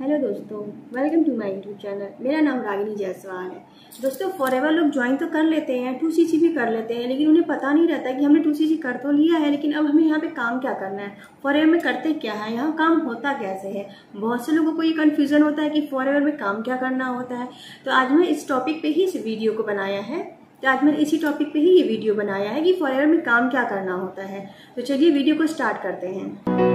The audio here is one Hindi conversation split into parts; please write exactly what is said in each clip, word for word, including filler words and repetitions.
हेलो दोस्तों, welcome to my YouTube channel. मेरा नाम रागिनी जायसवाल है। दोस्तों, फॉरएवर लोग ज्वाइन तो कर लेते हैं, टू सी सी भी कर लेते हैं, लेकिन उन्हें पता नहीं रहता कि हमने टू सी सी कर तो लिया है, लेकिन अब हमें यहाँ पे काम क्या करना है, फॉरएवर में करते क्या है, यहाँ काम होता कैसे है। बहुत से लोगों को ये कन्फ्यूजन होता है कि फॉरएवर में काम क्या करना होता है। तो आज मैं इस टॉपिक पे ही इस वीडियो को बनाया है तो आज मैंने इसी टॉपिक पे ही ये वीडियो बनाया है कि फॉरएवर में काम क्या करना होता है। तो चलिए वीडियो को स्टार्ट करते हैं।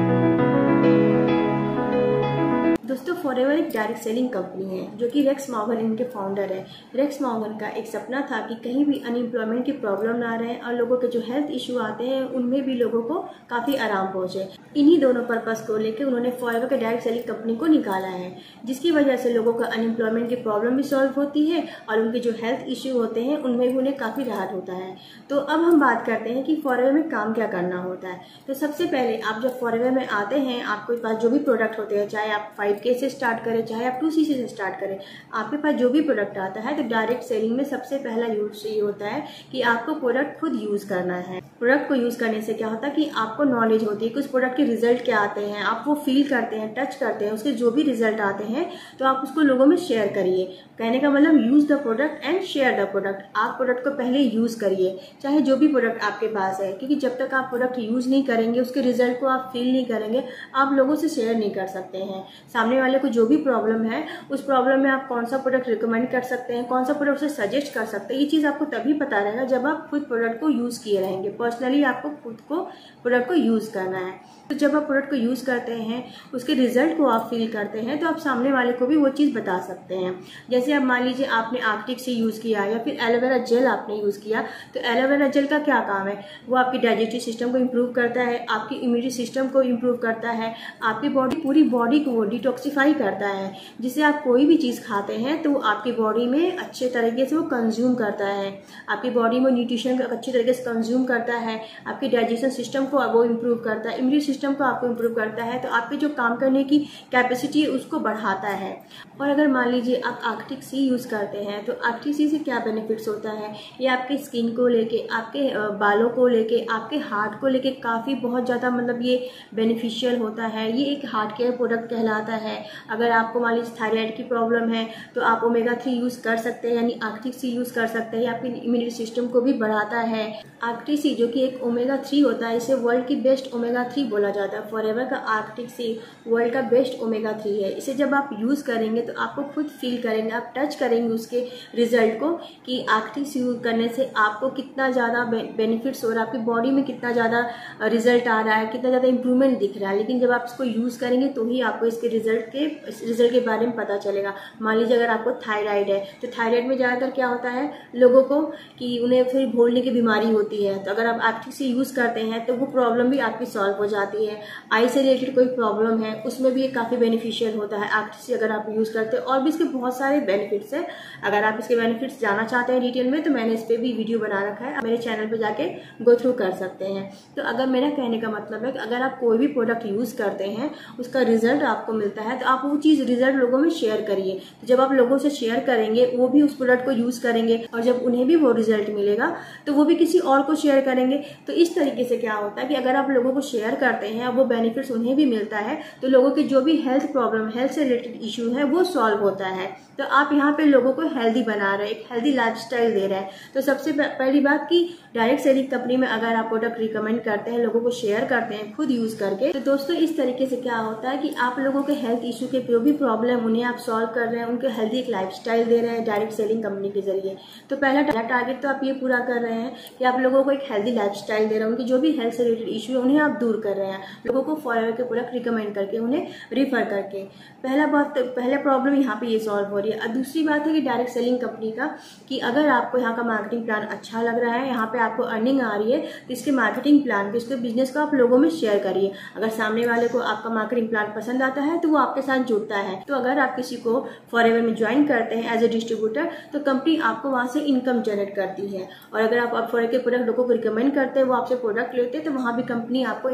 दोस्तों, फॉरएवर एक डायरेक्ट सेलिंग कंपनी है जो कि रेक्स मॉर्गन इनके फाउंडर है। रेक्स मॉर्गन का एक सपना था कि कहीं भी अनएम्प्लॉयमेंट की प्रॉब्लम ना रहे और लोगों के जो हेल्थ इशू आते हैं उनमें भी लोगों को काफी आराम पहुंचे। इन्हीं दोनों पर्पस को लेकर उन्होंने फॉरएवर के डायरेक्ट सेलिंग कंपनी को निकाला है, जिसकी वजह से लोगों का अनएम्प्लॉयमेंट की प्रॉब्लम भी सॉल्व होती है और उनके जो हेल्थ इश्यू होते हैं उनमें भी उन्हें काफी राहत होता है। तो अब हम बात करते हैं कि फॉरएवर में काम क्या करना होता है। तो सबसे पहले आप जब फॉरएवर में आते हैं, आपके पास जो भी प्रोडक्ट होते हैं, चाहे आप फाइव के से स्टार्ट करें चाहे आप टू सी सी से स्टार्ट करें, आपके पास जो भी प्रोडक्ट आता है, तो डायरेक्ट सेलिंग में सबसे पहला यूज ये होता है कि आपको प्रोडक्ट खुद यूज करना है। प्रोडक्ट को यूज करने से क्या होता है कि आपको नॉलेज होती है कि उस प्रोडक्ट के रिजल्ट क्या आते हैं, आप वो फील करते हैं, टच करते हैं, उसके जो भी रिजल्ट आते हैं तो आप उसको लोगों में शेयर करिए। कहने का मतलब use the product and share the product. आप प्रोडक्ट को पहले यूज करिए, चाहे जो भी प्रोडक्ट आपके पास है, क्योंकि जब तक आप प्रोडक्ट यूज नहीं करेंगे, उसके रिजल्ट को आप फील नहीं करेंगे, आप लोगों से शेयर नहीं कर सकते हैं। सामने वाले को जो भी प्रॉब्लम है, उस प्रॉब्लम में आप कौन सा प्रोडक्ट रिकमेंड कर सकते हैं, कौन सा प्रोडक्ट उसे सजेस्ट कर सकते हैं, ये चीज आपको तभी पता रहेगा जब आप खुद प्रोडक्ट को यूज किए रहेंगे। पर्सनली आपको खुद को प्रोडक्ट को यूज करना है। तो जब आप प्रोडक्ट को यूज करते हैं, उसके रिजल्ट को आप फील करते हैं, तो आप सामने वाले को भी वो चीज बता सकते हैं। जैसे अब मान लीजिए आपने आर्कटिक से यूज किया या फिर एलोवेरा जेल आपने यूज किया, तो एलोवेरा जेल का क्या काम है, वो आपकी डाइजेस्टिव सिस्टम को इम्प्रूव करता है, आपकी इम्यूनिटी सिस्टम को इम्प्रूव करता है, आपकी बॉडी पूरी बॉडी को डिटॉक्सिफाई करता है, जिससे आप कोई भी चीज खाते हैं तो वो आपकी बॉडी में अच्छे तरीके से वो कंज्यूम करता है, आपकी बॉडी में न्यूट्रिशन अच्छी तरीके से कंज्यूम करता है, आपकी डाइजेशन सिस्टम को वो इम्प्रूव करता है, इम्यूनिटी सिस्टम को आपको इम्प्रूव करता है, तो आपके जो काम करने की कैपेसिटी है उसको बढ़ाता है। और अगर मान लीजिए आप आर्कटिक सी यूज करते हैं, तो आर्कटिक सी से क्या बेनिफिट्स होता है, ये आपके स्किन को लेके, आपके बालों को लेके, आपके हार्ट को लेके काफी बहुत ज्यादा मतलब ये बेनिफिशियल होता है। ये एक हार्ट केयर प्रोडक्ट कहलाता है। अगर आपको मान लीजिए थायराइड की प्रॉब्लम है तो आप ओमेगा थ्री यूज कर सकते हैं, यानी आर्कटिक सी यूज कर सकते हैं। आपकी इम्यूनिटी सिस्टम को भी बढ़ाता है। आर्कटिक सी जो कि एक ओमेगा थ्री होता है, इसे वर्ल्ड की बेस्ट ओमेगा थ्री बोला जाता है। फॉरएवर का आर्कटिक सी वर्ल्ड का बेस्ट ओमेगा थ्री है। इसे जब आप यूज करेंगे तो आपको खुद फील करेंगे, आप टच करेंगे उसके रिजल्ट को कि आर्कटिक सी यूज करने से आपको कितना ज्यादा बेनिफिट्स हो रहा है, आपकी बॉडी में कितना ज्यादा रिजल्ट आ रहा है, कितना ज्यादा इंप्रूवमेंट दिख रहा है। लेकिन जब आप इसको यूज करेंगे तो ही आपको इसके रिजल्ट के रिजल्ट के बारे में पता चलेगा। मान लीजिए अगर आपको थायराइड है, तो थायराइड में ज्यादातर क्या होता है लोगों को कि उन्हें फिर भूलने की बीमारी होती है, तो अगर आप आर्कटिक से यूज करते हैं तो वो प्रॉब्लम भी आपकी सॉल्व हो जाती है। आई से रिलेटेड कोई प्रॉब्लम है उसमें भी ये काफी बेनिफिशियल होता है आर्कटिक से अगर आप यूज करते हैं। और भी इसके बहुत सारे बेनिफिट्स है। अगर आप इसके बेनिफिट्स जानना चाहते हैं डिटेल में, तो मैंने इस पे भी वीडियो बना रखा है, मेरे चैनल पे जाके गो थ्रू कर सकते हैं। तो अगर मेरा कहने का मतलब है कि अगर आप कोई भी प्रोडक्ट यूज करते हैं, उसका रिजल्ट आपको मिलता है, तो आप वो चीज रिजल्ट लोगों में शेयर करिए। तो जब आप लोगों से शेयर करेंगे, वो भी उस प्रोडक्ट को यूज करेंगे, और जब उन्हें भी वो रिजल्ट मिलेगा तो वो भी किसी और को शेयर करेंगे। तो इस तरीके से क्या होता है कि अगर आप लोगों को शेयर करते हैं, वो बेनिफिट्स उन्हें भी मिलता है, तो लोगों के जो भी हेल्थ प्रॉब्लम, हेल्थ से रिलेटेड इश्यू है, वो सॉल्व होता है। तो आप यहाँ पे लोगों को हेल्दी बना रहे हैं, एक हेल्दी लाइफस्टाइल दे रहे हैं। तो सबसे पहली बात कि डायरेक्ट सेलिंग कंपनी में अगर आप प्रोडक्ट रिकमेंड करते हैं, लोगों को शेयर करते हैं खुद यूज करके, तो दोस्तों इस तरीके से क्या होता है कि आप लोगों के हेल्थ इश्यू के जो भी प्रॉब्लम उन्हें आप सॉल्व कर रहे हैं, उनको हेल्दी एक लाइफस्टाइल दे रहे हैं डायरेक्ट सेलिंग कंपनी के जरिए। तो पहला टारगेट तो आप ये पूरा कर रहे हैं कि आप लोगों को एक हेल्दी लाइफस्टाइल दे रहे हैं, उनकी जो भी हेल्थ से रिलेटेड इश्यू है उन्हें आप दूर कर रहे हैं, लोगों को फॉरएवर के प्रोडक्ट रिकमेंड करके, उन्हें रिफर करके। पहला बात, पहला प्रॉब्लम यहाँ पे ये सॉल्व हो रही है। दूसरी बात है कि डायरेक्ट सेलिंग कंपनी का कि अगर आपको यहाँ का मार्केटिंग प्लान अच्छा लग रहा है, यहाँ पे आपको अर्निंग आ रही है, तो इसके मार्केटिंग प्लान पे, इसके बिजनेस को आप लोगों में शेयर करिए। अगर सामने वाले को आपका मार्केटिंग प्लान पसंद आता है तो वो आपके साथ जुड़ता है। तो अगर आप किसी को फॉरएवर में ज्वाइन करते हैं एज ए डिस्ट्रीब्यूटर, तो कंपनी आपको वहां से इनकम जनरेट करती है। और अगर आप फॉरएवर के प्रोडक्ट लोगों को रिकमेंड करते हैं, वो आपसे प्रोडक्ट लेते हैं, तो वहां भी कंपनी आपको इनकम जनरेट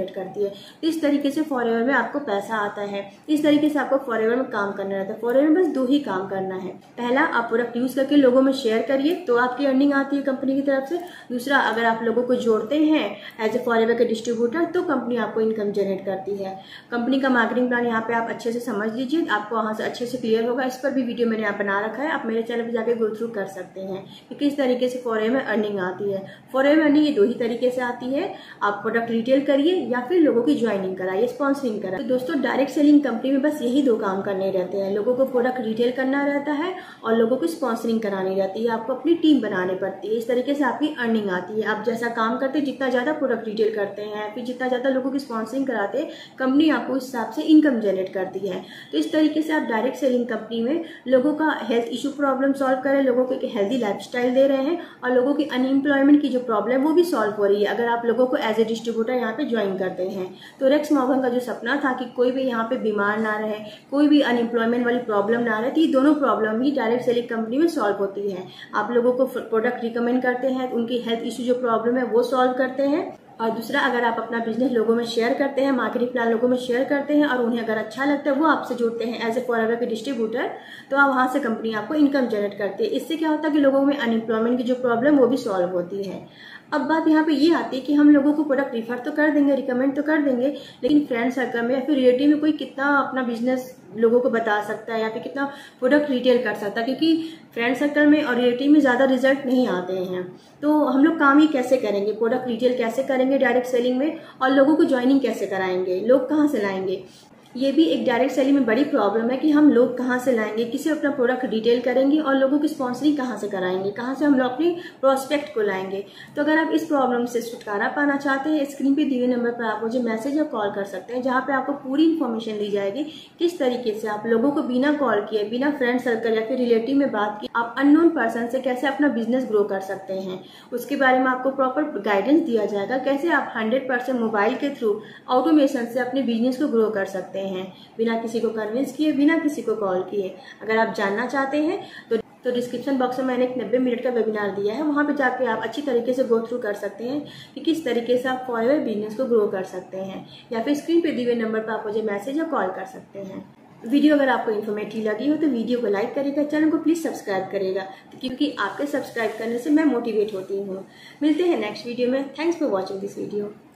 जनरेट करती है। तो इस तरीके से फॉरएवर में आपको पैसा आता है। इस तरीके से आपको फॉरएवर में काम करना रहता है। फॉरएवर में बस दो ही काम करना है। पहला, आप प्रोडक्ट यूज करके लोगों में शेयर करिए तो आपकी अर्निंग आती है कंपनी की तरफ से। दूसरा, अगर आप लोगों को जोड़ते हैं एज ए फॉरएवर के डिस्ट्रीब्यूटर तो कंपनी आपको इनकम जनरेट करती है। कंपनी का मार्केटिंग प्लान यहाँ पे आप अच्छे से समझ लीजिए, आपको वहां से अच्छे से क्लियर होगा। इस पर भी वीडियो मैंने यहाँ बना रखा है, आप मेरे चैनल पर जाकर गो थ्रू कर सकते हैं कि किस तरीके से फॉरएवर में अर्निंग आती है। फॉरएवर में अर्निंग ये दो ही तरीके से आती है, आप प्रोडक्ट रिटेल करिए या फिर लोगों की ज्वाइनिंग कराइए, स्पॉन्सरिंग कराइए। तो दोस्तों, डायरेक्ट सेलिंग कंपनी में बस यही दो काम करने रहते हैं, लोगों को प्रोडक्ट रिटेल करना रहता है और लोगों को स्पॉन्सरिंग करानी रहती है। आपको अपनी टीम बनानी पड़ती है। इस तरीके से आपकी अर्निंग आती है। आप जैसा काम करते हैं, जितना ज्यादा प्रोडक्ट रिटेल करते हैं, फिर जितना ज्यादा लोगों की स्पॉन्सरिंग कराते हैं, कंपनी आपको इस हिसाब से इनकम जनरेट करती है। तो इस तरीके से आप डायरेक्ट सेलिंग कंपनी में लोगों का हेल्थ इशू प्रॉब्लम सॉल्व कर रहे हैं, लोगों को एक हेल्दी लाइफस्टाइल दे रहे हैं और लोगों की अनएम्प्लॉयमेंट की जो प्रॉब्लम वो भी सॉल्व हो रही है अगर आप लोगों को एज ए डिस्ट्रीब्यूटर यहाँ पे ज्वाइन करते हैं। तो रेक्स मॉर्गन का जो सपना था कि कोई भी यहाँ पे बीमार ना रहे, कोई भी अनएम्प्लॉयमेंट वाली प्रॉब्लम ना रहे, तो ये दोनों प्रॉब्लम ही डायरेक्ट सेलिंग कंपनी में सॉल्व होती है। आप लोगों को प्रोडक्ट रिकमेंड करते हैं, उनकी हेल्थ इशू जो प्रॉब्लम है वो सॉल्व करते हैं। और दूसरा, अगर आप अपना बिजनेस लोगों में शेयर करते हैं, मार्केटिंग प्लान लोगों में शेयर करते हैं और उन्हें अगर अच्छा लगता है, वो आपसे जुड़ते हैं एज ए फॉरएवर के डिस्ट्रीब्यूटर, तो आप वहां से कंपनी आपको इनकम जनरेट करती है। इससे क्या होता है कि लोगों में अनएम्प्लॉयमेंट की जो प्रॉब्लम वो भी सॉल्व होती है। अब बात यहाँ पे ये आती है कि हम लोगों को प्रोडक्ट रिफर तो कर देंगे, रिकमेंड तो कर देंगे, लेकिन फ्रेंड सर्कल में या फिर रिलेटिव में कोई कितना अपना बिजनेस लोगों को बता सकता है या फिर कितना प्रोडक्ट रिटेल कर सकता है, क्योंकि फ्रेंड सर्कल में और रिलेटिव में ज्यादा रिजल्ट नहीं आते हैं। तो हम लोग काम ही कैसे करेंगे, प्रोडक्ट रिटेल कैसे करेंगे डायरेक्ट सेलिंग में, और लोगों को ज्वाइनिंग कैसे कराएंगे, लोग कहाँ से लाएंगे। ये भी एक डायरेक्ट सेलिंग में बड़ी प्रॉब्लम है कि हम लोग कहाँ से लाएंगे, किसी अपना प्रोडक्ट रिटेल करेंगे और लोगों की स्पॉन्सरिंग कहाँ से कराएंगे, कहाँ से हम लोग अपनी प्रोस्पेक्ट को लाएंगे। तो अगर आप इस प्रॉब्लम से छुटकारा पाना चाहते हैं, स्क्रीन पे दिए नंबर पर आप मुझे मैसेज या कॉल कर सकते हैं, जहाँ पे आपको पूरी इन्फॉर्मेशन दी जाएगी किस तरीके से आप लोगों को बिना कॉल किए, बिना फ्रेंड सर्कल या फिर रिलेटिव में बात की, आप अननोन पर्सन से कैसे अपना बिजनेस ग्रो कर सकते हैं। उसके बारे में आपको प्रॉपर गाइडेंस दिया जाएगा, कैसे आप हंड्रेड परसेंट मोबाइल के थ्रू ऑटोमेशन से अपने बिजनेस को ग्रो कर सकते हैं बिना किसी को कन्विंस किए, बिना किसी को कॉल किए। अगर आप जानना चाहते हैं तो तो डिस्क्रिप्शन बॉक्स में मैंने एक नब्बे मिनट का वेबिनार दिया है, वहां पे जाके आप अच्छी तरीके से गो थ्रू कर सकते हैं कि किस तरीके से आप फॉरएवर बिजनेस को ग्रो कर सकते हैं, या फिर स्क्रीन पे दिए हुए नंबर पर आप मुझे मैसेज या कॉल कर सकते हैं। वीडियो अगर आपको इन्फॉर्मेटिव लगी हो तो वीडियो को लाइक करेगा, चैनल को प्लीज सब्सक्राइब करेगा, क्योंकि आपके सब्सक्राइब करने से मैं मोटिवेट होती हूँ। मिलते हैं नेक्स्ट वीडियो में। Thanks for watching this video.